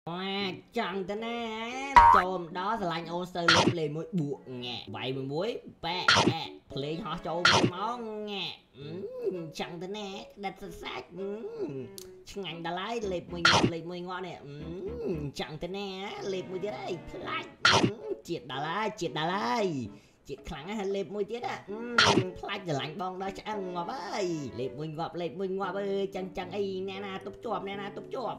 chẳng thế này chôm đó là anh ô sơ lếp lên mũi buộc nhẹ vậy mình muối bẹ lên họ chôm máu nhẹ chẳng thế này đặt sát ngành đã lái lệp mình ngon nè chẳng thế này lệp mũi tiết đấy triệt đã lái chị khẳng hay lệp mũi tiết á flash giờ lạnh bong đó chẳng ngọt ơi lệp mình ngọt ơi chẳng ấy nè na túp chuột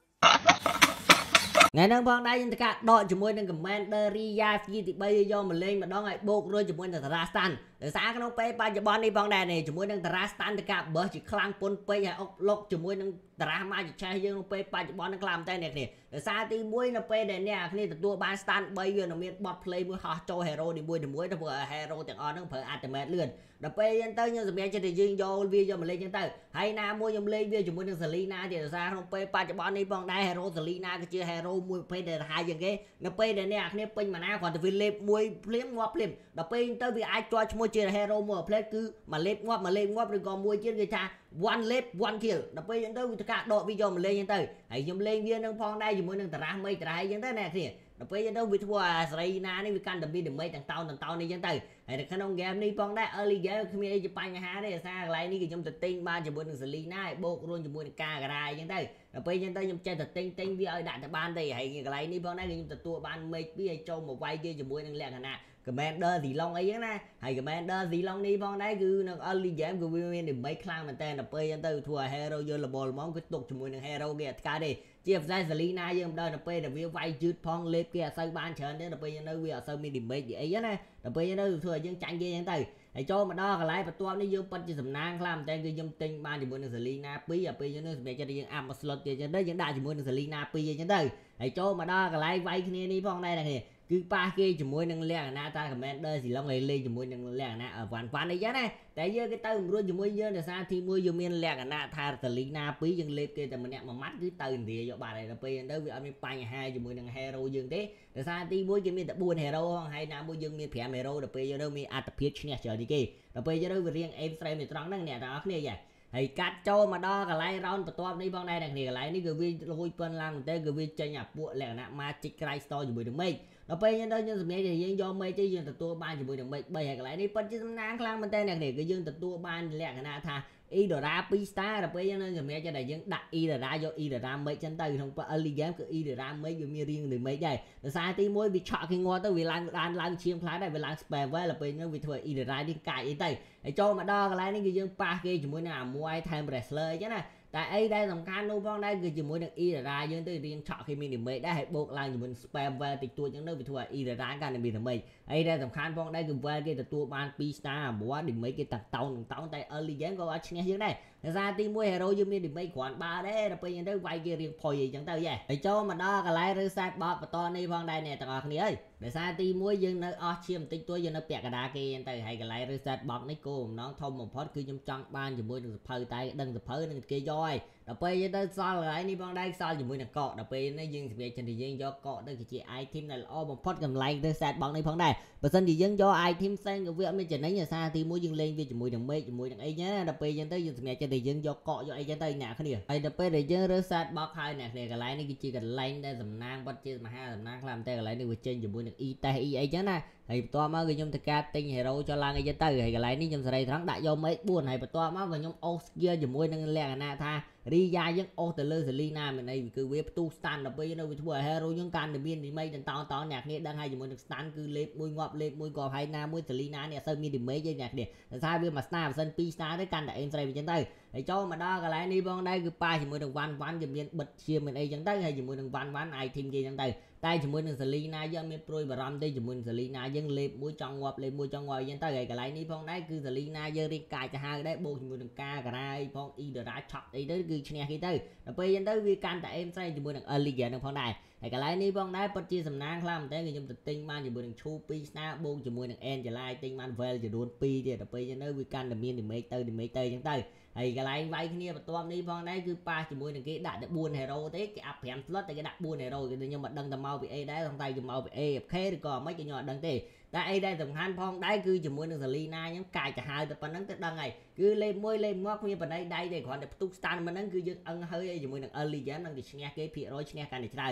ngày nay phong đây chúng ta đội chúng tôi đang commander Ria thì bây giờ mình lên mà đó ngày buộc rồi chúng tôi là Rastan để sáng cái nó pe ba giờ này phong đây này chúng tôi đang Rastan tất cả bởi chỉ khang pôn pe hay ốc lốc chúng tôi đang drama chỉ chơi dương nó pe ba giờ nó làm tay này để sáng thì muối nó pe này nè khi từ tua ban stand bây giờ nó miền bot play muối họ cho hero đi muối nó vừa hero tiếng on nó phải ultimate lươn để pe nhân tới như bây giờ thì dương vô video mình lên nhân tới hay na mua nhầm lên video chúng tôi đang Selena thì sáng nó pe ba giờ này phong đây hero Selena cái chưa hero mua pe để hai dạng cái nó pe này nè khi pin mà na còn từ lệp muối phím ngọc phím đập pe tới vì ai cho mua chơi hero mua play cứ mà lệp ngọc rồi còn mua chơi người ta one lệp one kill đập pe tới vì tất cả đội video mình lên tới hãy dùng lên viên đang phong đây dùng mới đang tara mấy tara dạng tới nè thì đập pe tới vì thua Serena này vì can đập đi đừng mấy thằng tao này dạng tới hãy được khán ông game đi phong đây early game khi mình Japan ha đây xa lại ní cái trong tự tin ba dùng mới đang Selena bộ luôn dùng mới đang ca cái dạng tới đập pe dạng tới dùng chơi tự tin vì ở đại tập ban đây hãy cái lại ní phong đây dùng tự tua ban mấy biết cho một vài kia dùng mới đang lẹ hả nè commander thì long ấy nè hay commander thì long đi phong đấy cứ nó early game của women để mấy clan mình tên là pe tới thua hero vô là ball món cái tục cho mùi hero kia cả đi chia ra Selena dương đây là pe là vía vay chứt phong lép kia sau ban chờ đến là pe nó bây giờ sau mình điểm mấy gì ấy nè là pe nó thua dương tranh kia như tới hãy cho mà đo cái lại và toa nó dương phân chỉ sầm nang làm tên cái dương tinh ban thì mùi Selena pi à pi cho nó về cho dương am slot kia cho đấy dương đại thì mùi Selena pi cho tới hãy cho mà đo cái lại vay kia đi phong đây là kìa cứ ba kia chỉ muốn năng lẹ na ta commander thì long này lên chỉ muốn năng lẹ na ở ván này giá này tại giờ cái tàu luôn chỉ muốn giờ là sao thì mua dùng miền lẹ na tha Selena quý dân lên kia thì mình mà mắt cứ tàu thì cho bà này là bây giờ với ở miền Tây hai chỉ muốn năng hero dương thế là sao thì mua dùng miền tập buôn hero hay là mua dùng miền phèm hero là bây giờ đâu mi atapit nè chờ đi kia là bây giờ đâu riêng em frame thì trắng năng nè đó này vậy hay cắt cho mà đo cái lại round và top đi bằng này này lại ní cái vi lôi phân lang cái vi chơi nhập bộ lẹ na magic Christ store chỉ 10 mấy nó bây giờ đây nhân mấy thì do mấy chứ dương từ tua ban chỉ 10 mấy bây giờ cái lại đi phân chứ nang lang bên tay này cái dương từ tua ban lẹ cái na tha Idra pista là bây giờ nên mấy cho đại dương đặt Idra do Idra mấy chân tay không có early game cứ Idra mấy dùng như riêng người mấy đây là sai tí mỗi bị chọn cái ngon tới vì lang chiêm phá đây vì lang spam với là bây giờ vì thôi Idra đi cài ý tay để cho mà đo cái lại cái dương pa kia chỉ mỗi nào mua ai time wrestler chứ này tại ấy đây dòng can nô phong đây chỉ mỗi được Idra dương tới riêng chọn khi mình điểm mấy đã hãy buộc lang chỉ mình spam về tịch tua những nơi vì thôi Idra cái này bị thằng mấy ấy đây dòng can phong đây cứ về cái tua ban pista búa điểm mấy cái tàu tay early game có nghe dương này ra team mua hero dương miền điểm mấy khoản ba đấy là bây giờ tới vay kia riêng phôi gì chẳng tao vậy để cho mà đo cái lại reset bot và to này phong đây nè tao học ơi để ra team mua dương nó chiêm tích tôi dương nó bẹt cái đá kia tới hay cái lại reset bot này cô nó thông một phút cứ trong trong ban chỉ mua được phơi tay đừng được phơi đừng kia rồi đập bây giờ tới sao lại đi phong đây sao chỉ mua được cọ đập bây nó dương về trên thì dương do cọ tới cái chị ai team này là một phút cầm lại reset bot này phong đây và sân thì dương do ai team sang cái việc mới trên đấy nhà xa thì mua dương lên vì chỉ mua được mấy chỉ mua được ấy nhé đập bây giờ tới dương về trên thì dương do cọ do ấy trên tay nè cái gì ấy đập bây giờ dương reset bot hai nè cái lại này cái chỉ cần lên đây dầm nang bắt chơi mà hai dầm nang làm tay cái lại này vừa trên chỉ mua được y tay y ấy chứ nè thì toa má người nhung thực ca tinh hero cho lang cái trên tay thì cái lại này nhung đây thắng đại do mấy buồn này toa má và nhung kia chỉ mua được lẹ na tha đi ra những ô từ lơ Selena mình đây cứ web tu stand đập bây giờ nó thua hero những can để biên thì mấy đằng to nhạc này đang hay chỉ muốn được stand cứ lép môi gò hay na môi Selena nè sơn mi điểm mấy dây nhạc này sai bên mà star sân pista đấy can để em đây trên tay để cho mà đo cái lại đi bon đây cứ pa chỉ muốn được van chỉ biên bật chia mình đây chẳng tới hay chỉ muốn được van ai thêm gì chẳng tay tay chỉ muốn được Selena do miền Proi và ram đây chỉ muốn Selena dân lép môi trong ngọc lép môi trong ngòi chẳng tới cái lại đi bon đấy cứ Selena giờ đi cài cho hai đấy bộ chỉ muốn được ca cái này bon Idra chọc đây đấy cứ nghe khi tới bây giờ tới vi can tại em say chỉ muốn được early game được phong này cái lại ní phong đấy bắt chia sầm nang làm thế người dùng tự tin man chỉ muốn được chu pi sna bông chỉ muốn được en chỉ lại tinh man về chỉ đồn pi thì bây giờ nơi vi can được miên thì mấy tây chẳng tới hay cái lại vay kia mà toam ní phong đấy cứ pa chỉ muốn được cái đặt buôn hero thế cái áp hẻm slot cái đặt buôn hero cái nhưng mà đăng tầm mau bị e đấy trong tay chỉ mau bị e khe thì còn mấy cái nhỏ đăng thế tại đây tầm han phong đấy cứ chỉ muốn được Selena những cài cả hai tập bắn tới đăng này cứ lên môi lên ngóc như bên đây để còn được tu stand mà nó cứ dừng ăn hơi chỉ muốn được early game đang được nghe cái phía rồi nghe cái này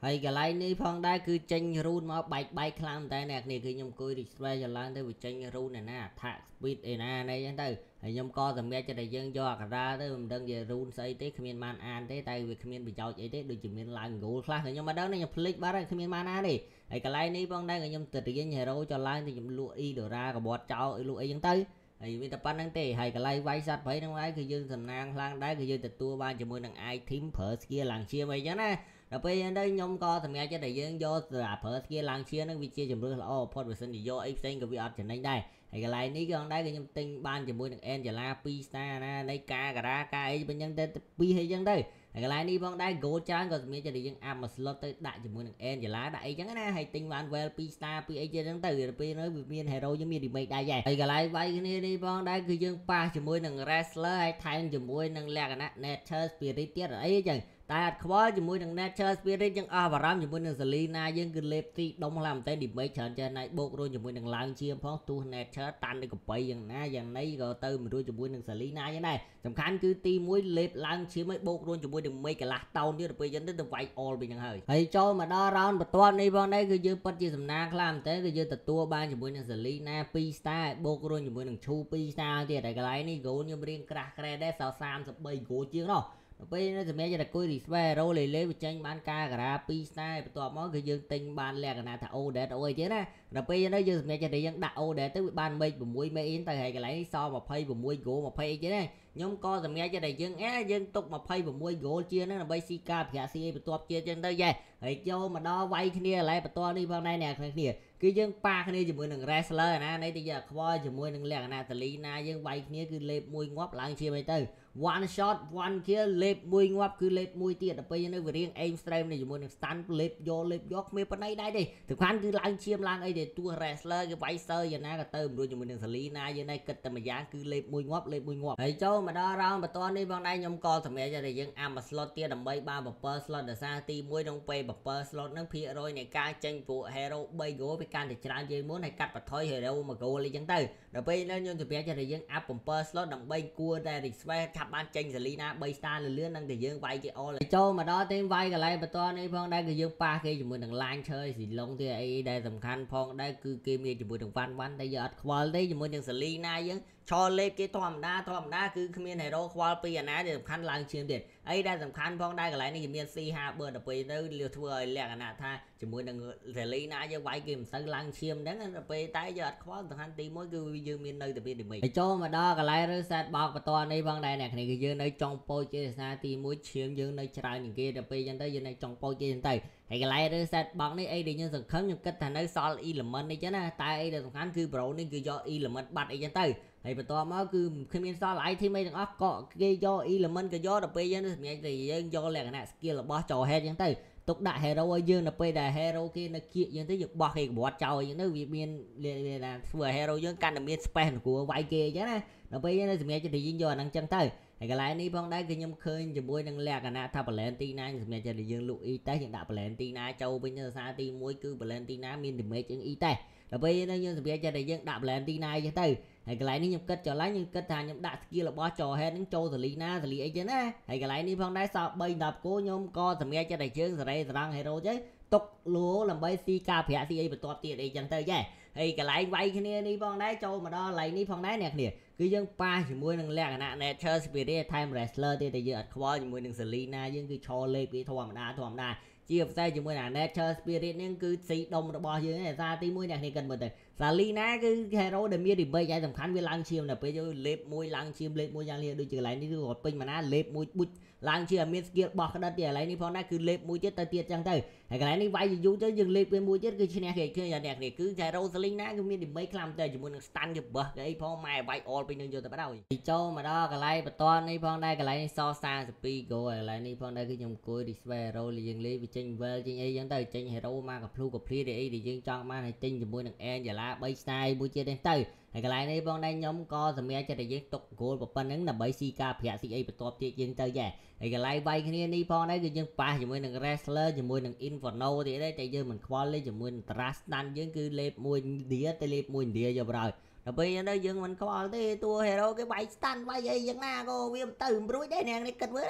ហើយកន្លែងនេះផងដែរគឺចេញរូនមកបែកខ្លាំងតែអ្នកនេះគឺខ្ញុំអង្គុយ display ចឡើងទៅវាចេញរូនណា attack speed ឯណានេះអញ្ចឹងទៅហើយខ្ញុំក៏សម្រាប់តែយើងយកអាការាទៅមិនដឹងជារូនស្អីទេគ្មានបានអានទេតែវាគ្មានប្រយោជន៍អីទេដូចជាមានឡើង goal ខ្លះខ្ញុំមិនដឹងទេខ្ញុំភ្លេចបាត់ហើយគ្មានបានអានទេហើយកន្លែងនេះផងដែរខ្ញុំទៅរៀន hero ចឡើងទៅខ្ញុំលក់ e ដុល្លារកបត់ចោលលក់អីអញ្ចឹងទៅហើយមានតែប៉ុណ្្នឹងទេហើយកន្លែងវាយសัตว์ព្រៃហ្នឹងហើយគឺយើងសំណាងខ្លាំងដែរគឺយើងទទួលបានជាមួយនឹង item ប្រើ skill ឡើងជាអីចឹងណាដល់ពេលហ្នឹងខ្ញុំក៏សម្រាប់ចិត្តតែយើងយកប្រើ skill ឡើងជាហ្នឹងវាជាជំរឿនល្អបំផុតបើសិនជាយកអីផ្សេងក៏វាអត់ចំណេញដែរហើយកន្លែងនេះក៏ដែរគឺខ្ញុំទិញបានជាមួយនឹង Angela 2 star ណានៃការការ៉ាការអីវិញចឹងទៅ2អីចឹងទៅហើយកន្លែងនេះផងដែរ gold ច្រើនក៏សម្រាប់ចិត្តតែយើងអាប់មួយ slot ទៅដាក់ជាមួយនឹង Angela ដាក់អីចឹងណាហើយទិញបាន well 2 star 2អីចឹងទៅដល់ពេលនោះវាមាន hero យើងមាន remake ដែរហើយកន្លែងវាយគ្នានេះផងដែរគឺយើងប៉ះជាមួយនឹង wrestler ហើយថែមជាមួយនឹងលក្ខណៈ nature spirit ទៀតអីចឹងតែអត់ខ្វល់ជាមួយនឹង nature spirit យើងអស់បារម្ភជាមួយនឹង Selena យើងគឺលេបទីដុំខ្លាំងមែនតើ damage ច្រើនចេះណៃបូករួចជាមួយនឹងឡើងជាផងទោះ nature តាន់នៅកប៉ៃយ៉ាងណាយ៉ាងណីក៏ទៅមិនរួចជាមួយនឹង Selena យ៉ាងដែរសំខាន់គឺទី1លេបឡើងជាមិនបូករួចជាមួយនឹង មេកន្លះតោនទៀតទៅពេលយើងទៅវាយ all វិញហ្នឹងហើយចូលមកដល់ round បន្ទាប់នេះផងដែរគឺយើងពិតជាសំណាងខ្លាំងមែនតើគឺយើងទទួលបានជាមួយនឹង Selena 2 star បូករួចជាមួយនឹង Chu 2 star ទៀតហើយកន្លែងនេះ goal ខ្ញុំរៀងក្រាស់ក្រែដែរសល់33 goal ជាងនោះពេលនេះសម្រាប់តែគួយ display hero លេៗវាចេញបានការការ៉ា2 star បន្ទាប់មកគឺយើងទិញបានលក្ខណៈថា Odet អូអីទៀតណាដល់ពេលនេះយើងសម្រាប់តែយើងដាក់ Odet ទៅវាបានមេឃ6មេឃអ៊ីនទៅហើយកន្លែងនេះសល់26 goal 20អីទៀតណាខ្ញុំក៏សម្រាប់តែយើងទុក26 goal ជាងហ្នឹងដើម្បីស៊ីការប្រាក់ CA បន្ទាប់ជាចឹងទៅយ៉ែហើយចូលមកដល់វាយគ្នាកន្លែងបន្ទាប់នេះផងដែរអ្នកគ្នាគឺយើងប៉ាគ្នាជាមួយនឹង wrestler ណានេះទៅយើងខ្វល់ជាមួយនឹងលក្ខណៈ Selena យើងវាយគ្នាគឺលេប1ងាប់ឡើងជាមិនទៅ one shot one kill លេប1ងាប់គឺលេប1ទៀតដល់ពេលនេះវារៀង aim stream នេះជាមួយនឹង stun លេបយកគ្មានប៉ុណ្ណីដែរទេសំខាន់គឺឡើងឈាមឡើងអីទេទោះ wrestler គេវាយសើយ៉ាងណាក៏ទៅមិនរួចជាមួយនឹង Selena យើងនេះគិតតែម្យ៉ាងគឺលេប1ងាប់ហើយចូលមកដល់ round បន្ទាប់នេះផងដែរខ្ញុំក៏សម្រាប់តែយើងអាំ slot ទៀតដើម្បីបាន7 slot ដោយសារទី1ក្នុងពេល7 slot ហ្នឹងភាគរយនៃការចេញពួក hero 3 goal វាកាន់តែច្រើនជាងមុនហើយកាត់បន្ថយ hero 1 goal អីចឹងទៅដល់ពេលនេះខ្ញុំសម្រាប់តែយើងអាប់7 slot ដើម្បីគួរតែ refresh ឆាប់បានចេញ Selena 3 star លឿននឹងតែយើងវាយគេ all ចូលមកដល់ទេវាយកន្លែងបន្ទាប់នេះផងដែរគឺយើងប៉ះគេជាមួយនឹង line ឈើស៊ីឡុងទៀតអីដែលសំខាន់ផងដែរគឺគេមានជាមួយនឹងវ៉ាន់តែយើងអត់ខ្វល់ទេជាមួយនឹង Selena យើងឆលេបគេធម្មតាគឺគ្មាន hero ខ្វល់ពីអាណាដែលសំខាន់ឡើងឈាមទៀតអីដែលសំខាន់ផងដែរកន្លែងនេះគេមាន C5 បើដល់ពេលទៅលឿធ្វើឲ្យលក្ខណៈថាជាមួយនឹង Selena យើងវាយគេមិនសូវឡើងឈាមហ្នឹងដល់ពេលតែយើងអត់ខ្វល់សំខាន់ទី1គឺយើងមាននៅតែមាន damage ហើយចូលមកដល់កន្លែងរើស set box បន្ទាប់នេះផងដែរអ្នកគ្នាគឺយើងនៅចុងពោចគេដោយសារទី1ឈាមយើងនៅច្រើនជាងគេដល់ពេលអញ្ចឹងទៅយើងនៅចុងពោចគេអញ្ចឹងទៅហើយកន្លែងរើស set box នេះអីដែលយើងសង្ឃឹមខ្ញុំគិតថានៅសល់ element នេះចឹងណាតែអីដែលសំខាន់គឺ pro នេះគឺយក element បាត់អីចឹងទៅហើយបន្ទាប់មកគឺគ្មានសល់ item អីទាំងអស់ក៏គេយក element ក៏យកដល់ពេលយើងសម្រាប់តែយើងយកលក្ខណៈ skill របស់ចោ head ចឹងទៅទុកដាក់ hero ឲ្យយើងដល់ពេលដែល hero គេនៅគៀកយើងទៅយើងបោះគេក្បត់ចោលអីចឹងទៅវាមានធ្វើ hero យើងកាន់តែមាន space គួរវាយគេអញ្ចឹងណាដល់ពេលយើងសម្រាប់តែយើងយកអាហ្នឹងចឹងទៅហើយកន្លែងនេះផងដែរគឺខ្ញុំឃើញជាមួយនឹងលក្ខណៈថា Valentina សម្រាប់តែយើងលក់ E តេសយើងដាក់ Valentina ចូលវិញដោយសារទី1គឺ Valentina មាន damage ជាង E តេសដល់ពេលយើងសម្រាប់តែយើងដាក់ Valentina អីចឹងទៅហើយកន្លែងនេះខ្ញុំគិតចុះឡើងខ្ញុំគិតថាខ្ញុំដាក់ skill របស់ចោ head ហ្នឹងចូល Selena អីចឹងណាហើយកន្លែងនេះផងដែរសល់3 10គោខ្ញុំក៏សម្រាប់តែយើងសេរីស្រង់ hero ទៅទុកលូដើម្បីស៊ីការប្រាក់ស៊ីអីបន្ទាប់ទៀតអីចឹងទៅយ៉ែហើយកន្លែងវាយគ្នានេះផងដែរចូលមកដល់កន្លែងនេះផងដែរអ្នកគ្នាគឺយើងប៉ះជាមួយនឹងលក្ខណៈ nature spirit ថែម wrestler ទៀតតែយើងអត់ខ្វល់ជាមួយនឹង Selena យើងគឺឈរលេបគេធម្មតាជាផ្សេងជាមួយនឹង nature spirit នេះគឺស៊ីដុំរបស់យើងឯសារទី1អ្នកគ្នាគិតមើលទៅ Selena គឺ hero ដែលមាន damage ឯសំខាន់វាឡើងឈាមដល់ពេលយើងលេប1ឡើងឈាមលេប1យ៉ាងនេះដូចជាកន្លែងនេះគឺគាត់ពេញមកណាលេប1បុចឡើងឈាមមាន skill បោះក្តិតទៀតកន្លែងនេះផងដែរគឺលេប1ទៀតទៅទៀតចឹងទៅហើយកន្លែងនេះវាយយូរទៅយើងលេបវាមួយទៀតគឺឈ្នះគេឃើញអ្នកនេះគឺ hero Selena គឺមាន damage ខ្លាំងតែជាមួយនឹង stun គេបោះគេអីផងម៉ែវាយ all ពេញនឹងយកទៅបដ ហើយចូលមកដល់កន្លែងបន្ទាន់នេះផងដែរកន្លែងនេះសល់32 goal ហើយកន្លែងនេះផងដែរគឺខ្ញុំអង្គុយ display hero យើងលេងវាចេញ well ចេញអីចឹងទៅចេញ hero មកកភ្លូកភ្លៀអីដែលយើងចង់បានឲ្យទិញជាមួយនឹង Angela 3 style មួយទៀតទេទៅហើយកន្លែងនេះផងដែរខ្ញុំក៏សម្រាប់ចិត្តយើងទុក goal ប៉ុណ្្នឹងដើម្បីស៊ីការប្រាក់ស៊ីអីបន្ទាប់ទៀតយើងទៅយ៉ែហើយកន្លែងវាយគ្នានេះផងដែរគឺយើងប៉ះជាមួយនឹង wrestler ជាមួយនឹង Inferno ទៀតទេតែយើងមិនខ្វល់ទេជាមួយនឹង Trust Stand យើងគឺលេប1 India ទៅលេប1 India យកបរោយដល់ពេលហ្នឹងយើងមិនខ្វល់ទេតួ hero គេវាយ stand វាយអីយ៉ាងណាក៏វាមិនទៅមិនរួចដែរអ្នកនេះគិតមើលទៅ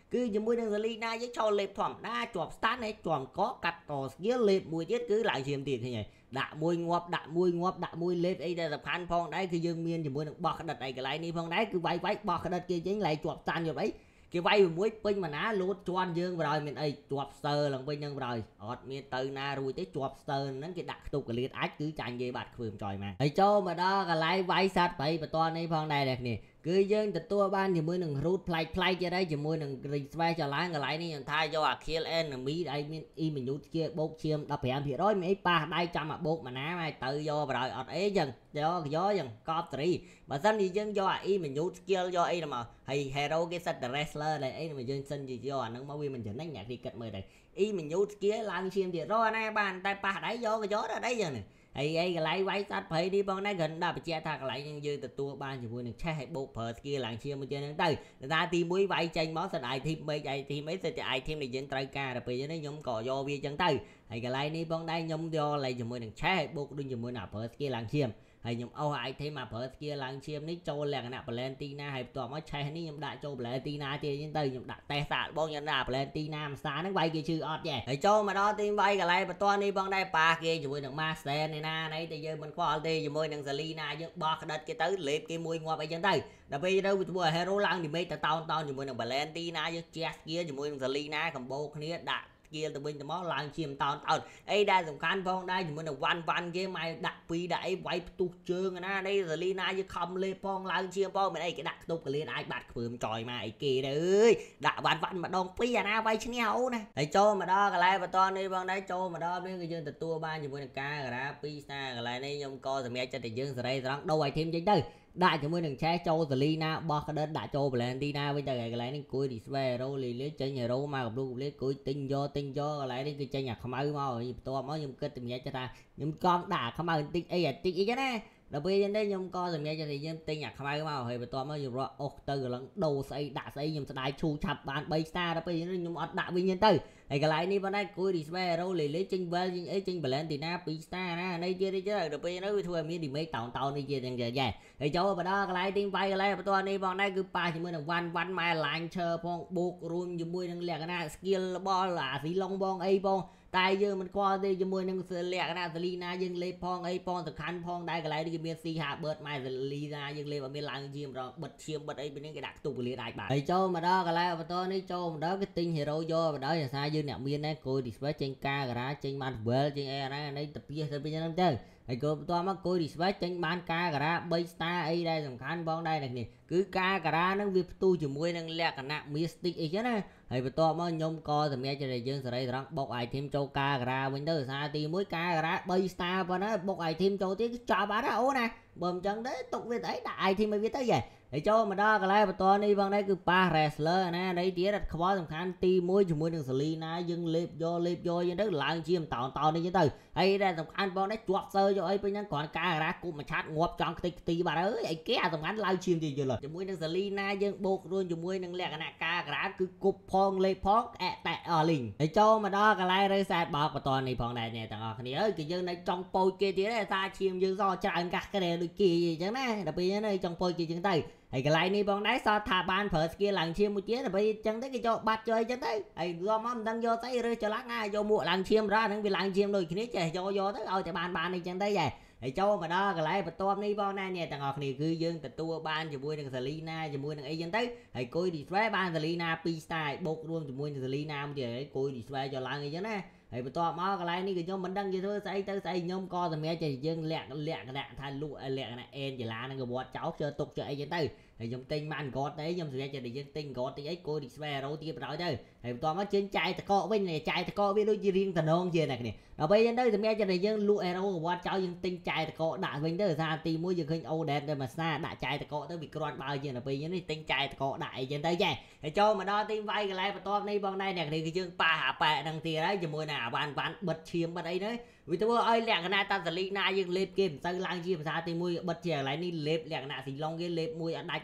គឺជាមួយនឹងសាលីណាយើងចូលលេបធម្មតាជាប់ stand ឯងជាប់កកាត់ត skill លេបមួយទៀតគឺឡើងឈាមទៀតឃើញហើយដាក់មួយងាប់ដាក់មួយលេបអីដែលសំខាន់ផងដែរគឺយើងមានជាមួយនឹងបោះក្តិតឯកន្លែងនេះផងដែរគឺវាយបោះក្តិតគេចេញឡើងជាប់ stand យប់អីគេវាយមួយពេញមួយណាលូតជន់យើងបរហើយមានអីជាប់ស្ទើឡើងវិញហ្នឹងបរហើយអត់មានទៅណារួចទេជាប់ស្ទើហ្នឹងគេដាក់ខ្ទុកកលៀតអាចគឺចាញ់គេបាត់ខ្វើមចយមកហើយចូលមកដល់កន្លែងវាយសត្វព្រៃបន្តនេះផងដែរអ្នកគ្នាគឺយើងទទួលបានជាមួយនឹង root ផ្លែកទៀតហើយជាមួយនឹង request ចឡើងកន្លែងនេះខ្ញុំថាយកអា kill enemy ដែលមាន minute ជាបូកឈាម 15% មានអីប៉ះដៃចាំអាបូកមួយណាមកទៅយកបរហើយអត់អីចឹងយកចឹងកប់សេរីបើសិនជាយើងយកអា minute skill យកអីទៅមកហើយ hero គេសិតតែ wrestler ដែលអីមកយើងសិនជាយកអាហ្នឹងមកវាមិនចំណេញអ្នកគេគិតមើលទៅ minute skill ឡើងឈាមទៀតរកណាបានតែប៉ះដៃយកដល់អីចឹងហើយកន្លែងវាយសត្វព្រៃនេះបងដែរគ្រាន់តែបញ្ជាក់ថាកន្លែងយើងទទួលបានជាមួយនឹងឆេះឲ្យបូកប្រើ skill ឡើងឈាមមួយទៀតហ្នឹងទៅតាទី1វាយចេញមកសិន item មេឃ item អីសិតតែ item ដែលយើងត្រូវការដល់ពេលនេះខ្ញុំក៏យកវាចឹងទៅហើយកន្លែងនេះបងដែរខ្ញុំយកឡើងជាមួយនឹងឆេះឲ្យបូកដូចជាមួយនឹងប្រើ skill ឡើងឈាមហើយខ្ញុំអស់ item មកប្រើ skill ឡើងឈាមនេះចូលលក្ខណៈ Valentina ហើយបន្ទាប់មកឆេះនេះខ្ញុំដាក់ចូល Valentina ទៀតចឹងទៅខ្ញុំដាក់តេសសាកបងខ្ញុំដាក់ Valentina មួយសាហ្នឹងវាយគេឈឺអត់ចេះហើយចូលមកដល់ទីវាយកន្លែងបន្ទាប់នេះបងដែរប៉ះគេជាមួយនឹង Master នេះណានេះតែយើងមិនខ្វល់ទេជាមួយនឹង Selena យើងបោះក្តិតគេទៅលេបគេមួយងាប់អីចឹងទៅដល់ពេលទៅធ្វើឲ្យ hero ឡើង damage ទៅតោនជាមួយនឹង Valentina យើងជះ skill ជាមួយនឹង Selena កម្បូគ្នាដាក់skill ទៅវិញទៅមកឡើងឈាមតោនអីដែលសំខាន់ផងដែរជាមួយនឹងវ៉ាន់គេមកដាក់2ដាក់អីវាយផ្ទុះជើងណានេះ Selena យើងខំលេបផងឡើងឈាមផងមិនអីគេដាក់ខ្ទប់កលៀនអាចបាត់ខ្វើមចយមកអីគេទៅអើយដាក់វ៉ាន់ម្ដង2អាណាវាយឈ្នះអូនណាហើយចូលមកដល់កន្លែងបន្តនេះផងដែរចូលមកដល់នេះគឺយើងទទួលបានជាមួយនឹងការការ៉ា2 star កន្លែងនេះខ្ញុំក៏សម្រាប់ចិត្តតែយើងសេរីត្រង់ដូរ item ចេញទៅដាក់ជាមួយនឹងឆេះចូល Selena បោះក្តិតដាក់ចូល Valentina វិញទៅកន្លែងនេះគួយ display hero លេចេញ hero មកកំលូកគួយទិញយកកន្លែងនេះគឺចេញអាខ្មៅមកហើយបន្ទាប់មកខ្ញុំគិតសម្រាប់ថាខ្ញុំកង់ដាក់ខ្មៅបន្តិចអីចឹងណាដល់ពេលយ៉ាងនេះខ្ញុំក៏សម្រាប់ថាយើងទិញអាខ្មៅមកហើយបន្ទាប់មកយើងរកអុសទៅកន្លងដូរស្អីដាក់ស្អីខ្ញុំស្ដាយឈូឆាប់បាន3 star ដល់ពេលខ្ញុំអត់ដាក់វិញទៅហើយកន្លែងនេះបងដែរគួយ display hero លេចេញ well ចេញអីចេញ Valentina 2 star ណានេះទៀតដល់ពេលនេះវាធ្វើឲ្យមាន damage តោននេះទៀតចឹងដែរហើយចូលមកដល់កន្លែងទីវាយកន្លែងបន្ទាប់នេះបងដែរគឺប៉ះជាមួយនឹងវ៉ាន់ម៉ែ launcher ផងបូករួមជាមួយនឹងលក្ខណៈ skill របស់អាស៊ីឡុងបងអីបងតែយើងមិនខ្វល់ទេជាមួយនឹងលក្ខណៈ Selena យើងលេបផងអីផងសំខាន់ផងដែរកន្លែងនេះគឺមាន C Harbert ម៉ែ Selena យើងលេបអត់មានឡើងឈាមរងបិទឈាមបិទអីពីនេះគេដាក់ខ្ទុកកលៀតអាចបាទហើយចូលមកដល់កន្លែងបន្តនេះចូលមកដល់គឺទិញ hero យកបណ្ដោយអាសាយើងអ្នកមានដែរគោ display ចេញការការ៉ាចេញបាន well ចេញអីណានេះទៅពីហ្នឹងទៅហើយក៏បន្ទាប់មកគួយ display ចេញបានការការ៉ា3 star អីដែលសំខាន់បងដែរអ្នកនេះគឺការការ៉ាហ្នឹងវាផ្ទុះជាមួយនឹងលក្ខណៈ mystic អីចឹងណាហើយបន្ទាប់មកខ្ញុំក៏សម្រាប់តែយើងសេរីត្រង់បុក item ចូលការការ៉ាវិញទៅសារទី1ការការ៉ា3 star ប៉ុណ្ណាបុក item ចូលទៀតគឺចប់បាត់ណាអូនណាបើមិនចឹងទេទុកវាទៅអីដាក់ item ឲ្យវាទៅយ៉ាហើយចូលមកដល់កន្លែងបន្តនេះបងដែរគឺប៉ះ wrestler ណានេះទៀតអត់ខ្វល់សំខាន់ទី1ជាមួយនឹង Selena យើងលេបយកចឹងទៅឡើងជាតោននេះចឹងទៅហើយដែលសំខាន់បងដែរជាប់សើយកអីពេញហ្នឹងគ្រាន់ការការ៉ាគប់មួយឆាត់ងាប់ចង់ខ្ទេចខ្ទីបាត់អើយអីគេអាសំខាន់ឡើងឈាមទៀតយល់ជាមួយនឹង Selena យើងបូករួមជាមួយនឹងលក្ខណៈការការ៉ាគឺគប់ផងលេបផងតែលីងហើយចូលមកដល់កន្លែងរើសែតបោកបន្តនេះផងដែរអ្នកទាំងអស់គ្នាអើយគឺយើងនៅចង់ពោចគេទៀតឯថាឈាមយើងសច្រើនកាសក្រែដូចគេអញ្ចឹងណាដល់ពេលហ្នឹងចង់ពោចគេចឹងទៅហើយកន្លែងនេះបងដែរសតថាបានប្រើ skill ឡើងឈាមមួយទៀតដើម្បីអញ្ចឹងទៅគេយកបាត់យកអីចឹងទៅហើយយកមកមិនដឹងយកស្អីរើសច្រឡំណាយកមួកឡើងឈាមរ៉ាហ្នឹងវាឡើងឈាមដូចគ្នាចេះយកទៅឲ្យតែបានអីចឹងទៅហ៎ហើយចូលមកដល់កន្លែងបន្ទាប់នេះបងដែរអ្នកទាំងអស់គ្នាគឺយើងទទួលបានជាមួយនឹង Selena ជាមួយនឹងអីចឹងទៅហើយគួយ display បាន Selena 2 star បូករួមជាមួយនឹង Selena មួយទៀតហើយគួយ display យកឡើងអីចឹងណាហើយបន្ទាប់មកកន្លែងនេះគឺខ្ញុំមិនដឹងគេធ្វើស្អីទៅស្អីខ្ញុំក៏សម្រាប់តែយើងលាក់ថាលក់លក្ខណៈអេនជាឡាហ្នឹងក៏វត្តចោលជើទុកជើអីចឹងទៅហើយខ្ញុំទិញបានកតអីខ្ញុំសម្រាប់តែយើងទិញកតទិញអីគួយ display hero ទៀតបណ្ដោយទៅហើយបន្ទាប់មកជើងចាយតកកវិញចាយតកកវាដូចជារៀងតំណងជាអ្នកគ្នាដល់ពេលចឹងទៅសម្រាប់តែយើងលក់ hero ក៏វត្តចោលយើងទិញចាយតកកដាក់វិញទៅថាទី1យើងឃើញ Oden ទៅមួយស្នាដាក់ចាយតកកទៅវាគ្រាន់បើជាងដល់ពេលចឹងនេះទិញចាយតកកដាក់អីចឹងទៅចាហើយចូលមកដល់ទីវាយកន្លែងបន្ទាប់នេះបងដែរអ្នកគ្នាគឺយើងប៉ះអាប៉ែហ្នឹងទៀតហើយជាមួយនឹងអាវ៉ាន់បិទឈាមបិទអីហ្នឹងវាធ្វើឲ្យលក្ខណៈតា Selena យើងលេបគេមិនទៅឡើងជាភាសាទី1បិទជាកន្លែងនេះលេបលក្ខណៈស៊ីឡុងគេលេបមួយអត់ដាច់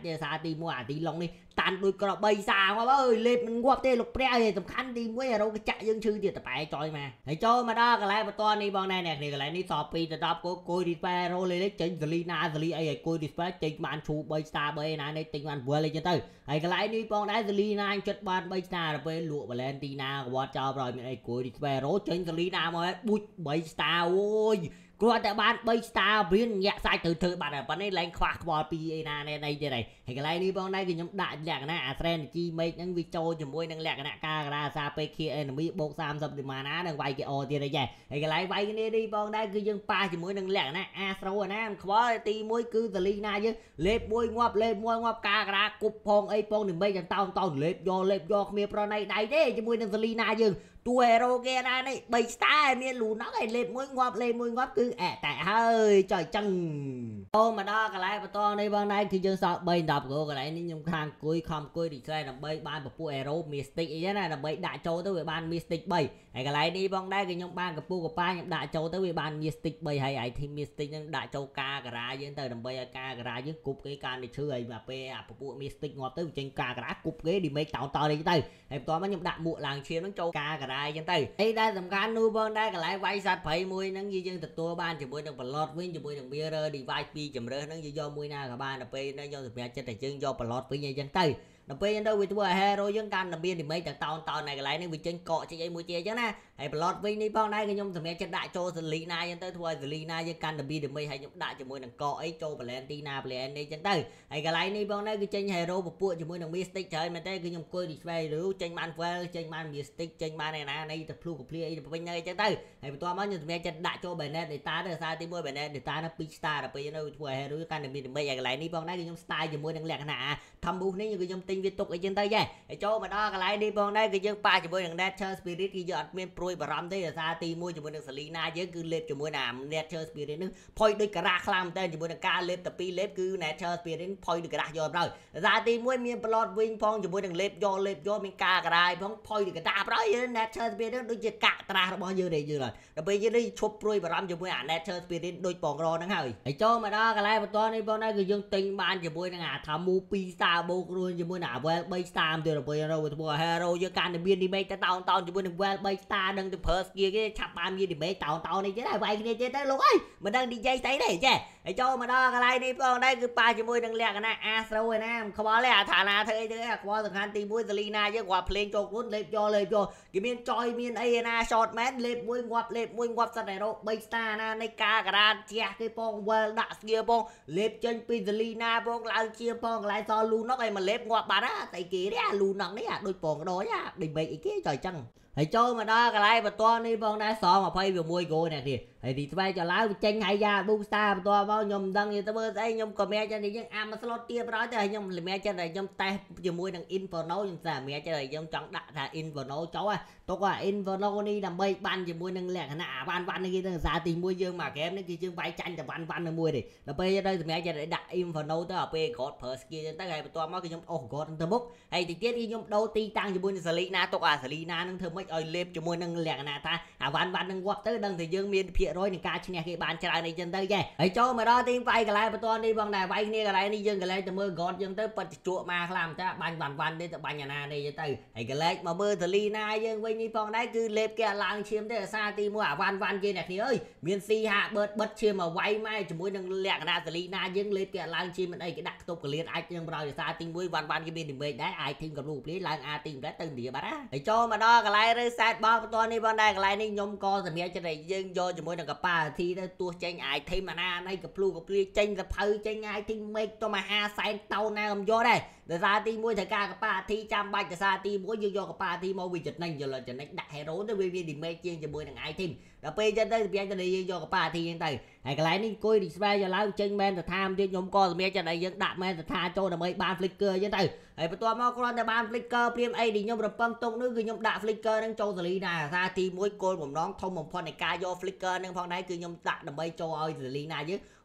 ទេសារទី1អាទីឡុងនេះតាន់ដូចក្របីសាងាប់អើយលេបមិនងាប់ទេលោកព្រះឯសំខាន់ទី1អារោកញ្ចាក់យើងឈឺទៀតតបែចយមកហើយចូលមកដល់កន្លែងបន្តនេះបងណែអ្នកនេះកន្លែងនេះសល់2ទៅ10គួយរីស្វែរ៉ូលេចេញសលីណាសលីអីឲ្យគួយរីស្វែចេញបានឈូ3 star 3ណានេះទិញបានវល់អីចឹងទៅហើយកន្លែងនេះបងដែរសលីណាចិត្តបាន3 star ទៅពេលលក់វ៉ាឡែនទីណាគាត់ចោលប្រយមានអីគួយរីស្វែរ៉ូចេញសលីណាមកប៊ូច3 star អូយគាត់តែបាន3 star ព្រៀនញាក់សាច់ទៅធ្វើបាត់ហើយប៉ុន្តែឡើងខ្វះខ្វល់ពីអីណាណែអីទៀតហើយកន្លែងនេះបងដែរគឺខ្ញុំដាក់លក្ខណៈអា strategy make ហ្នឹងវាចូលជាមួយនឹងលក្ខណៈការកណ្ដាលអាសាពេល clear enemy បូក30ទីម៉ាណានឹងវាយ KO ទៀតអីចេះហើយកន្លែងវាយគ្នានេះបងដែរគឺយើងប៉ះជាមួយនឹងលក្ខណៈ Astro ណាមិនខ្វល់ទី1គឺសលីណាយើងលេប1ងាប់លេប1ងាប់ការកណ្ដាលគប់ផងអីផងនិមិត្តតោលេបយកគ្នាប្រណីដៃទេជាមួយនឹងសលីណាយើងតួហេរ៉ូគេណានេះ3 star មានលូណុកឯលេប1ងាប់លេប1ងាប់គឺអែតែហើយចុយចឹងចូលមកដល់កន្លែងបន្តនេះបងដែរគឺយើងសល់3 10គោកន្លែងនេះខ្ញុំខាងគួយខំគួយរីស្រែដើម្បីបានពពួកហេរ៉ូ Mystic អីណាដើម្បីដាក់ចូលទៅវាបាន Mystic 3ហើយកន្លែងនេះបងដែរគឺខ្ញុំបានកពូកប៉ាខ្ញុំដាក់ចូលទៅវាបាន Mystic 3ហើយ item Mystic ហ្នឹងដាក់ចូលការការាយើងទៅដើម្បីឲ្យការការាយើងគប់គេការនេះឈឺហើយមកពេលអាពពួក Mystic ងាប់ទៅចេញការការាគប់គេ damage តោនេះទៅហើយបន្តមកខ្ញុំដាក់មួកឡើងឈាមហ្នឹងចូលការការាអញ្ចឹងទៅអីដែលសំខាន់នោះបងដែរកន្លែងវាយសត្វព្រៃមួយហ្នឹងយើងទទួលបានជាមួយនឹង Plot វិញជាមួយនឹង Mirror Device 2ជំរើសហ្នឹងយើងយកមួយណាក៏បានទៅពេលហ្នឹងយកសម្រាប់ចិត្តតែយើងយក Plot វិញអីចឹងទៅដល់ពេលទៅវាធ្វើឲ្យ hero យើងកាន់តែមាន damage តោននៅកន្លែងនេះវាចេញកកចេញអីមួយទៀតអញ្ចឹងណាហើយ Plot វិញនេះផងដែរខ្ញុំសម្រាប់ចិត្តដាក់ចូល Selina អញ្ចឹងទៅធ្វើឲ្យ Selina យើងកាន់តែមាន damage ហើយខ្ញុំដាក់ជាមួយនឹងកកអីចូល Valentina Plan នេះអញ្ចឹងទៅហើយកន្លែងនេះផងដែរគឺចេញ hero ពពួកជាមួយនឹង Mystic ច្រើនមែនទេគឺខ្ញុំគួយ display ឬចេញបាន Well ចេញបាន Mystic ចេញបានឯណានេះទៅភ្លុកភ្លាអីទៅវិញអញ្ចឹងទៅហើយបន្ទាប់មកខ្ញុំសម្រាប់ចិត្តដាក់ចូល Banned Data ទៅសារទី1 Banned Data នោះ2 star ដល់ពេលទៅធ្វើឲ្យ hero កាន់តែមាន damage ហើយកន្លែងនេះផងដែរគឺខ្ញុំ style ជាមួយនឹងលក្ខណៈ Thambus នេះគឺខ្ញុំទិញវាទុកអីចឹងទៅហើយចូលមកដល់កន្លែងនេះផងដែរគឺយើងប៉ះជាមួយនឹង Nature Spirit គឺយើងអត់មានព្រួយបារម្ភទេអាសាទី1ជាមួយនឹង Selina យើងគឺលេបជាមួយនឹង Nature Spirit នឹងផុយដូចការ៉ាខ្លាំងតែជាមួយនឹងការលេបតែ2លេបគឺ Nature Spirit ផុយដូចការ៉ាយកប្រោយអាសាទី1មាន Plot វិញផងជាមួយនឹងលេបយកមានការការ៉ាផងផុយដូចការ៉ាប្រោយ Nature Spirit ដូចជាកាក់ត្រាស់របស់យើងនេះយើងដល់ពេលយើងនេះឈប់ព្រួយបារម្ភជាមួយអា Nature Spirit ដូចបងរហ្នឹងហើយចូលមកដល់កន្លែងបន្តនេះបងដែរគឺយើងទិញបានជាមួយនឹងអា Thamu 2 star បូករួចជាមួយនឹង Well 3 star ទៅដល់ពេលទៅធ្វើ hero យើងកាន់តែមាន damage ទៅតោនជាមួយនឹង Well 3 star ដឹងទៅប្រើ skill គេឆាប់បានមាន damage តោននេះទៀតហើយវាយគ្នាទៀតទៅលោកអើយមិនដឹង DJ ស្អីទេចេះហើយចូលមកដល់កន្លែងនេះផងដែរគឺប៉ះជាមួយនឹងលក្ខណៈ Astro ឯណាមិនខ្វល់ទេអាឋានៈធ្វើអីទៅខ្វល់សំខាន់ទី1 Selina យើងគាត់ភ្លេងចូលខ្លួនលេបយកគេមានចយមានអីណា short man លេប1ងាប់សត្វ hero 3 star ណានៃការការាជះគេផង Well ដាក់ skill ផងលេបចេញពី Selina ផងឡើងជាផងកន្លែងសល់ Lunok ឲ្យមកលេបងាប់បាត់ណាតែគេនេះអា Lunok នេះអាដូចបងដយអាដូចបែកអីគេចុយចឹងហើយចូលមកដល់កន្លែងបន្តនេះផងដែរស26គោនេះទៀតហើយទីស្វែងចឡើងចេញហើយយ៉ា booster បន្តមកខ្ញុំមិនដឹងទៅមើលស្អីខ្ញុំក៏មានចឹងនេះយើងអាមក slot ទៀតប្រហែលតែខ្ញុំល្មែចិត្តតែខ្ញុំតេស្តជាមួយនឹង Inferno ខ្ញុំតែមានចិត្តតែខ្ញុំចង់ដាក់ថា Inferno ចូលទុកអា Inferno នេះដើម្បីបានជាមួយនឹងលក្ខណៈអាវ៉ាន់នេះគេទៅសារទី1យើងមកហ្គេមនេះគឺយើងវាយចាញ់តែវ៉ាន់មួយទេដល់ពេលទៅសម្រាប់ចិត្តដាក់ Inferno ទៅដល់ពេល God ប្រើ skill ចឹងទៅហើយបន្តមកគឺខ្ញុំអូស God ទៅមុខហើយទីទៀតគឺខ្ញុំដូរទីតាំងជាមួយនឹង Selina ទុកអា Selina នឹងធ្វើម៉េចឲ្យលេបជាមួយនឹងលក្ខណៈថាអាវ៉ាន់នឹងងាប់ទៅដឹងថាយើងមានភាគរយនៃការឈ្នះគេបានច្រើនអីចឹងទៅចេះហើយចូលមកដល់ទីវាយកន្លែងបន្តនេះបងដែរវាយគ្នាកន្លែងនេះយើងកន្លែងទៅមើល God យើងទៅប៉ិតជក់មកខ្លាំងតែបាញ់វ៉ាន់ទេទៅបាញ់អាណានេះចឹងទៅហើយកន្លែងមកមើល Selina យើងវិញនេះផងដែរគឺលេបគេឡើងឈាមទេអាសាទី1អាវ៉ាន់គេអ្នកគ្នាអើយមាន C5 បិទឈាមមកវាយម៉ែជាមួយនឹងលក្ខណៈ Selina យើងលេបគេឡើងឈាមមិនអីគេដាក់ខ្ទប់កលៀនអាចយើងប្រោយអាសាទី1វ៉ាន់គេមាន damage ដែរអាចធីមកំលូភ្លីឡើង A ទីម្លេះទៅនិយាយបាត់ហើយចូលមកដល់កន្លែងរើសែតបងបន្តនេះបងដែរកន្លែងនេះខ្ញុំក៏សម្រាប់ចិត្តយើងយកជាមួយនឹងកប៉ាធីទៅទោះចេញអាយធីមអាណានេះកភ្លូចេញសភៅចេញអាយធីមមេកទៅមហាសែនតោណាខ្ញុំយកដែរដោយសារទី1ត្រូវការកប៉ាធីចាំបាច់ដោយសារទី1យើងយកកប៉ាធីមកវាចំណេញដាក់ hero ទៅវាមាន damage ជាងជាមួយនឹងអាយធីមដល់ពេលចឹងទៅសម្រាប់ចិត្តយើងយកកប៉ាធីចឹងទៅហើយកន្លែងនេះអង្គុយ display យកឡើងចេញមែនទៅថាទៀតខ្ញុំក៏សម្រាប់ចិត្តយើងដាក់មែនទៅថាចូលដើម្បីបាន flicker ចឹងទៅហើយបន្ទាប់មកគ្រាន់តែបាន flicker ព្រាមអីដែលខ្ញុំរំពឹងទុកនោះគឺខ្ញុំដាក់ flicker នឹងចូល Selina ថាទី1គោលបំណងធំបំផុតនៃការយក flicker នឹងផងដែរគឺខ្ញុំដាក់ដើម្បីចូលឲ្យ Selina យើង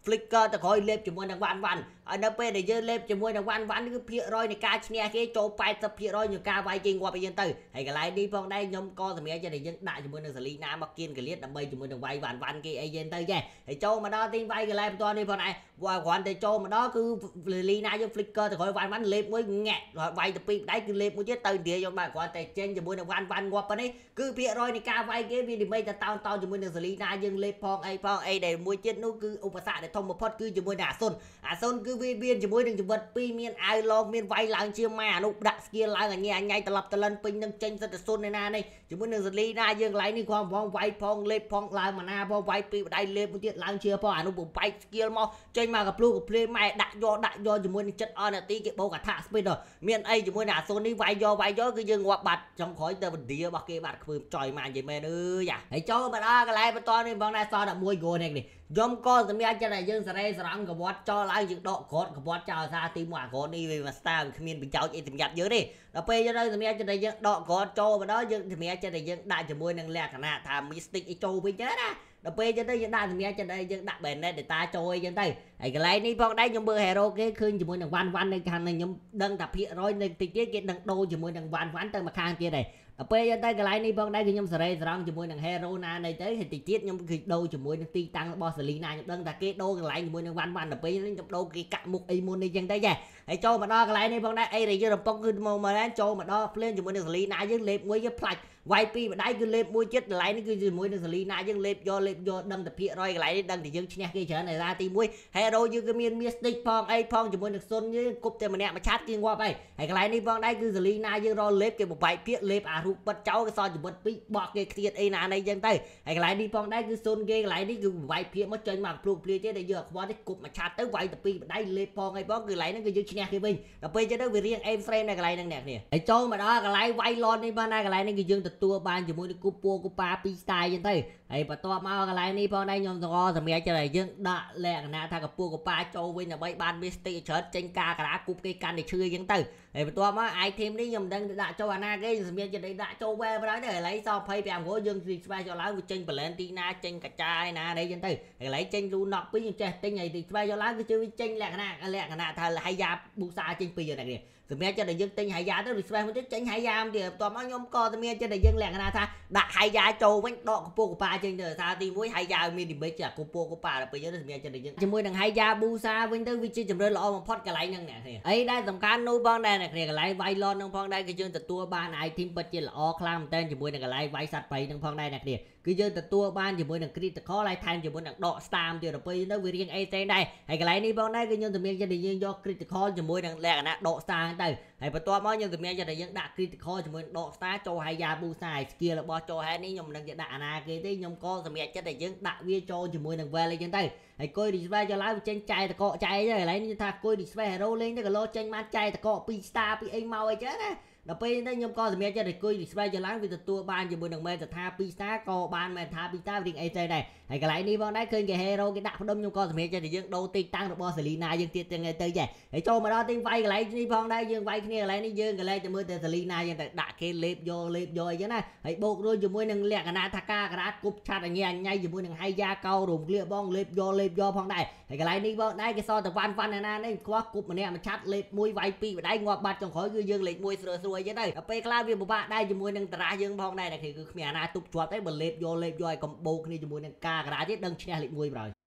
flicker ទៅក្រោយលេបជាមួយនឹងវ៉ាន់ហើយនៅពេលដែលយើងលេបជាមួយនឹងវ៉ាន់គឺភាគរយនៃការឈ្នះគេចូល 80% នៃការវាយគេងាប់ឲ្យយើងទៅហើយកន្លែងនេះផងដែរខ្ញុំក៏សម្រាប់ចិត្តយើងដាក់ជាមួយនឹងសាលីណាមកគៀនកលៀតដើម្បីជាមួយនឹងវាយវ៉ាន់គេអីយើងទៅចេះហើយចូលមកដល់ទីវាយកន្លែងបន្តនេះផងដែរគ្រាន់តែចូលមកដល់គឺលីណាយើង flicker ទៅក្រោយវ៉ាន់លេបមួយងាក់វាយទៅពីដៃគឺលេបមួយទៀតទៅនិយាយយកមកគ្រាន់តែចេញជាមួយនឹងវ៉ាន់ងាប់ប៉ុណ្នេះគឺភាគរយនៃការវាយគេវានិមិត្តតែតោនជាមួយនឹងសាលីណាយើងលេបផងអីដែលមួយទៀតនោះគឺឧបសគ្គដែលធំបំផុតគឺជាមួយនឹងអាសុនគឺវាមានជាមួយនឹងជីវិត2មានអាវឡងមានវាយឡើងជាម៉ាអានោះដាក់ skill ឡើងអញៃត្រឡប់តលិនពេញនឹងចេញសិតទៅសុនឯណានេះជាមួយនឹងសាលីណាយើងកន្លែងនេះគាត់ផងវាយផងលេបផងឡើងម៉ាណាផងវាយពីបដៃលេបមួយទៀតឡើងជាផងអានោះបំបែក skill មកចេញមកកភ្លូកភ្លេម៉ែដាក់យកជាមួយនឹងចិត្តអននាទីគេបោកកាថា speed មានអីជាមួយនឹងអាសុននេះវាយយកគឺយើងងាប់បាត់ចុងក្រោយទៅវិធារបស់គេបាត់ខ្ពើមចុយមកនិយាយមែនអើយហើយចូលមកដល់កន្លែងបន្តនេះបងដែរសល់តែ1 goal នេះខ្ញុំក៏សម្រាប់ចិត្តតែយើងសរេស្រង់កវត្តចោលឡើងយើងដកក្រត់កវត្តចោលសារទី1អាក្រត់នេះវា master វាគ្មានប្រយោជន៍អីសម្រាប់យើងទេដល់ពេលយើងទៅសម្រាប់ចិត្តតែយើងដកក្រត់ចូលមកដល់យើងសម្រាប់ចិត្តតែយើងដាក់ជាមួយនឹងលក្ខណៈថា mystic អីចូលវិញទៅណាដល់ពេលយើងទៅយើងដាក់សម្រាប់ចិត្តតែយើងដាក់ banet data ចូលអីចឹងទៅហើយកន្លែងនេះផងដែរខ្ញុំមើល hero គេឃើញជាមួយនឹងវ៉ាន់នៅខាងនេះខ្ញុំដឹងថាភាគរយនៅតិចទៀតគេដឹងដូរជាមួយនឹងវ៉ាន់ទៅមកខាងទៀតដែរដល់ពេលយើងទៅកន្លែងនេះផងដែរគឺខ្ញុំសរេស្រង់ជាមួយនឹង hero ណានេះទៅហើយតិចទៀតខ្ញុំគឺដូរជាមួយនឹងទីតាំងរបស់សាលីណាខ្ញុំដឹងថាគេដូរកន្លែងជាមួយនឹងវ៉ាន់ដល់ពេលនេះខ្ញុំដូរគេកាក់មុខអីមុននេះចឹងទៅចាហើយចូលមកដល់កន្លែងនេះផងដែរអីដែលយើងរំពងគឺមកដែរចូលមកដល់ភ្លេងជាមួយនឹងសាលីណាយើងលេបមួយគេផ្លាច់វាយពីម្ដាយគឺលេបមួយចិត្តកន្លែងនេះគឺជាមួយនឹងសាលីណាយើងលេបយកដឹងតែភាគរយកន្លែងនេះដឹងតែយើងឈ្នះគេច្រើនឯណាទី1 hero យើងគឺមាន mystic ផងអីផងជាមួយនឹងសុនយើងគប់តែម្នាក់មួយឆាតគេងាប់ហើយកន្លែងនេះផងដែរគឺសាលីណាយើងរលេបគេបំបែកភាគលេបអារូបបិទចោលគេសល់ជីវិត2បោះគេឃ្លាតអីណានេះចឹងទៅហើយកន្លែងនេះផងដែរគឺសុនគេកន្លែងនេះគឺបំបែកភាគមកចេញមកភ្លុកភ្លាទេដែលយើងអខ្វល់នេះគប់មួយឆាតទៅវាយទៅពីម្ដាយលេបផងអីផងគឺកន្លែងហ្នឹងគឺយើងឈ្នះគេវិញដល់ពេលចឹងទៅវារៀង aim frame នៅកន្លែងហ្នឹងអ្នកគ្នាហើយចូលមកដល់កន្លែងវាយ lord នេះផងដែរកន្លែងនេះគឺយើងទទួលបានជាមួយនឹងគូប៉ា2 style ចឹងទៅហើយបន្ទាប់មកកន្លែងនេះផងដែរខ្ញុំសម្រាប់ចិត្តឲ្យយើងដាក់លក្ខណៈថាកពស់កប៉ាចូលវិញដើម្បីបាន mystic ច្រើនចេញការការាគប់គេកាន់តែឈឺចឹងទៅហើយបន្ទាប់មក item នេះខ្ញុំមិនដឹងដាក់ចូលអាណាគេសម្រាប់ចិត្តឲ្យដាក់ចូល well បណ្ដោយទៅឥឡូវសល់25គោយើងស្វែងចូលឡើងវាចេញ balance ទីណាចេញកាចាយណានេះចឹងទៅហើយកន្លែងចេញ blue knock 2ខ្ញុំចេះទិញឲ្យទីស្វែងចូលឡើងគឺជឿវាចេញលក្ខណៈថាហើយយ៉ាប៊ូសាចេញពីហ្នឹងនេះសម្រាប់ចិត្តឲ្យយើងទិញហើយយ៉ាទៅ refresh មួយទៀតចេញហើយយ៉ាទៀតបន្ទាប់មកខ្ញុំក៏សម្រាប់ចិត្តឲ្យយើងលក្ខណៈថាដាក់ហើយយ៉ាចូលវិញដកកពស់កប៉ាចេញទៅថាទី1ហើយយ៉ាមាន damage អាកពស់កប៉ាដល់ពេលយើងសម្រាប់ចិត្តឲ្យយើងជាមួយនឹងហើយយ៉ាប៊ូសាវិញទៅវាជាជម្រើសល្អបំផុតកន្លែងហ្នឹងអ្នកគ្នាអីដែលសំខាន់នោះផងដែរអ្នកគ្នាកន្លែងវាយ lord ហ្នឹងផងដែរគឺយើងទទួលបាន item ពិតជាល្អខ្លាំងមែនតើជាមួយនឹងកន្លែងវាយសត្វព្រៃហ្នឹងផងដែរអ្នកគ្នាគឺយើងទទួលបានជាមួយនឹង critical ហើយថែមជាមួយនឹងដក stam ទៀតដល់ពេលទៅវារៀងអេទេដែរហើយកន្លែងនេះផងដែរគឺខ្ញុំសម្រាប់ចិត្តឲ្យយើងយក critical ជាមួយនឹងលក្ខណៈដក star ទៅហើយបន្ទាប់មកខ្ញុំសម្រាប់ចិត្តឲ្យយើងដាក់ critical ជាមួយនឹងដក star ចូលហើយយ៉ា booster ហើយ skill របស់ចូលហើយនេះខ្ញុំមិនដឹងจะដាក់អាណាគេទេខ្ញុំក៏សម្រាប់ចិត្តឲ្យយើងដាក់វាចូលជាមួយនឹង well អីចឹងទៅហើយគួយ display ចូលឡើងចេញចាយតកកចាយទៅកន្លែងនេះថាគួយ display hero លេងទៅក៏លោចេញបានចាយតកក2 star ពីអីមកអីចឹងណាដល់ពេលនេះខ្ញុំក៏សម្រាប់ចិត្តឲ្យគួយ display ចូលឡើងវាទទួលបានជាមួយនឹង meta ថា2 star ក៏បាន meta 2 star រៀងអីទៅដែរហើយកន្លែងនេះផងដែរឃើញគេ hero គេដាក់ផ្ដុំខ្ញុំក៏សម្រាប់ចិត្តឲ្យយើងដូរទីតាំងរបស់ Selena យើងទៀតទាំងទៅចេះហើយចូលមកដល់ទីវាយកន្លែងនេះផងដែរយើងវាយគ្នាកន្លែងនេះយើងកន្លែងទៅមើលតែ Selena យើងទៅដាក់គេលេបយកអីចឹងណាហើយបូករួចជាមួយនឹងលក្ខណៈថាការក្រាតគប់ឆាត់អញជាមួយនឹងហើយយ៉ាកោរំគ្លៀបងលេបយកផងដែរហើយកន្លែងនេះផងដែរគេសល់តែវ៉ាន់ណានេះខ្វះគប់ម្នាក់មួយឆាត់លេបមួយវាយពីរម្ដាយងាប់បាត់ចុងក្រោយគឺយើងលេខ1ស្រួលអីចឹងទៅដល់ពេលខ្លះវាពិបាកដែរជាមួយនឹងតារាយើងផងដែរគឺគ្មានអាណាទប់ជាប់ទេបើលេបយកឲ្យកុំបោកគ្នាជាមួយនឹងការក្រាតទៀតដឹងឈ្នះលេខ1ប្រហើយ